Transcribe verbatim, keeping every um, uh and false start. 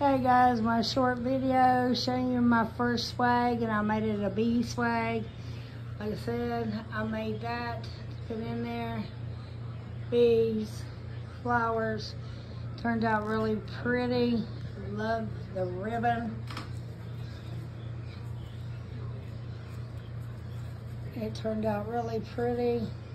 Hey guys, my short video showing you my first swag, and I made it a bee swag. Like I said, I made that, put in there, bees, flowers. Turned out really pretty. Love the ribbon. It turned out really pretty.